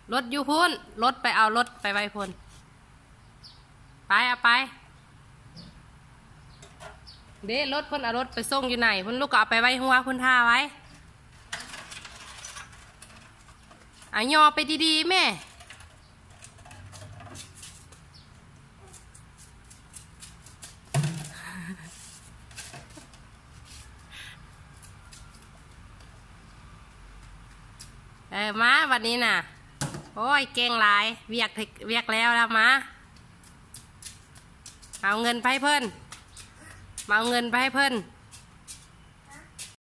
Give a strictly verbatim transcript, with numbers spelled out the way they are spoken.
รถอยู่พุ่นรถไปเอารถไปไว้พุ่นไปเอาไปเด้รถพุ่นเอารถไปส่งอยู่ไหนพุ่นลูกก็เอาไปไว้หัวพุ่นท่าไว้อ่ะยอไปดีๆแม่เออมาวันนี้น่ะโอ้ยเก่งหลายเวียกเวียกแล้วแล้วมาเอาเงินไปเพิ่นมาเอาเงินไปให้เพิ่น